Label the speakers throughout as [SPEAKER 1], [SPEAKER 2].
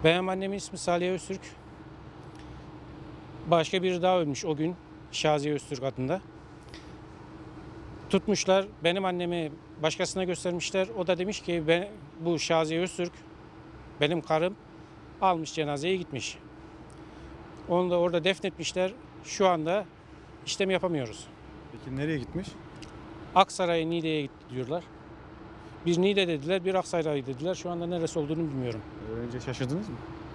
[SPEAKER 1] Benim annemin ismi Salih Öztürk. Başka biri daha ölmüş o gün. Şaziye Öztürk adında. Tutmuşlar benim annemi başkasına göstermişler. O da demiş ki bu Şaziye Öztürk benim karım, almış cenazeye gitmiş. Onu da orada defnetmişler. Şu anda işlem yapamıyoruz.
[SPEAKER 2] Peki nereye gitmiş?
[SPEAKER 1] Aksaray, Niğde'ye gitti diyorlar. Bir Niğde dediler, bir Aksaray dediler. Şu anda neresi olduğunu bilmiyorum.
[SPEAKER 2] Öğrenince şaşırdınız mı?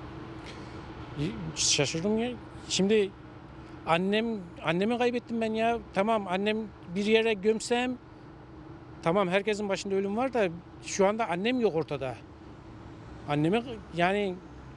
[SPEAKER 1] Şaşırdım ya. Şimdi annemi kaybettim ben ya. Tamam, annem bir yere gömsem, tamam, herkesin başında ölüm var da şu anda annem yok ortada. Annemi yani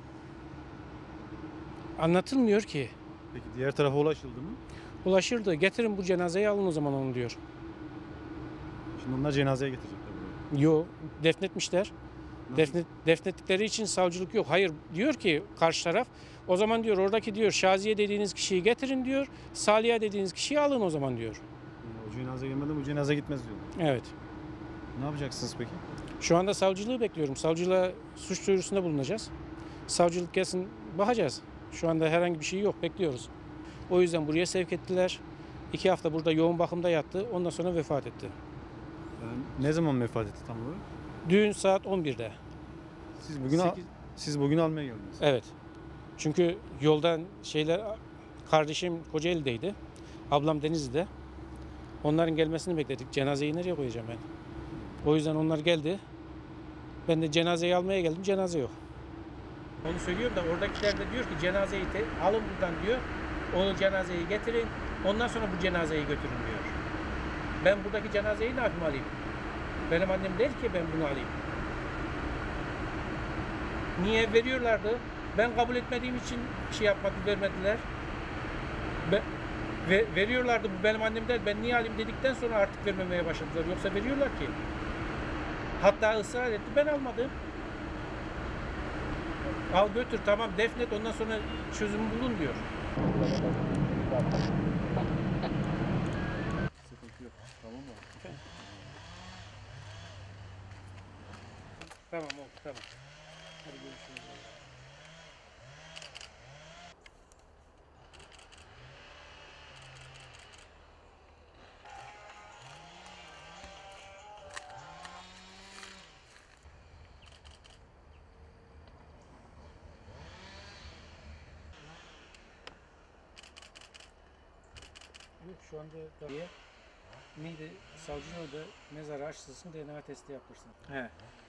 [SPEAKER 1] anlatılmıyor ki.
[SPEAKER 2] Peki diğer tarafa ulaşıldı mı?
[SPEAKER 1] Ulaşırdı. Getirin bu cenazeyi, alın o zaman onu diyor.
[SPEAKER 2] Şimdi onlar cenazeye getirecekler buraya.
[SPEAKER 1] Yok, defnetmişler.
[SPEAKER 2] Nasıl?
[SPEAKER 1] Defnettikleri için savcılık yok. Hayır, diyor ki karşı taraf, o zaman diyor oradaki diyor Şaziye dediğiniz kişiyi getirin diyor. Saliha dediğiniz kişiyi alın o zaman diyor.
[SPEAKER 2] Yani o cenaze gelmeden bu cenaze gitmez diyor.
[SPEAKER 1] Evet.
[SPEAKER 2] Ne yapacaksınız peki?
[SPEAKER 1] Şu anda savcılığı bekliyorum. Savcılığa suç duyurusunda bulunacağız. Savcılık gelsin, bakacağız. Şu anda herhangi bir şey yok, bekliyoruz. O yüzden buraya sevk ettiler. 2 hafta burada yoğun bakımda yattı. Ondan sonra vefat etti.
[SPEAKER 2] Yani ne zaman vefat etti tam olarak?
[SPEAKER 1] Dün saat 11'de.
[SPEAKER 2] Siz bugün siz bugün almaya geldiniz.
[SPEAKER 1] Evet. Çünkü yoldan kardeşim Kocaeli'deydi. Ablam Denizli'de. Onların gelmesini bekledik. Cenazeyi nereye koyacağım ben? O yüzden onlar geldi. Ben de cenazeyi almaya geldim. Cenaze yok. Onu söylüyorum da oradakiler de diyor ki cenazeyi alın buradan diyor. O cenazeyi getirin. Ondan sonra bu cenazeyi götürün diyor. Ben buradaki cenazeyi ne yapayım, alayım? Benim annem değil ki ben bunu alayım. Niye veriyorlardı? Ben kabul etmediğim için vermediler. Veriyorlardı, bu benim annem değil, ben niye alayım dedikten sonra artık vermemeye başladılar. Yoksa veriyorlar ki. Hatta ısrar etti, ben almadım. Al götür, tamam, defnet, ondan sonra çözümü bulun diyor.
[SPEAKER 2] Sıkıntı yok. Tamam mı?
[SPEAKER 1] Tamam, oldu, tamam. Hadi görüşürüz. Yok, şu anda tabii neydi, savcının da mezarı açılsın, DNA testi yaptırsın. He.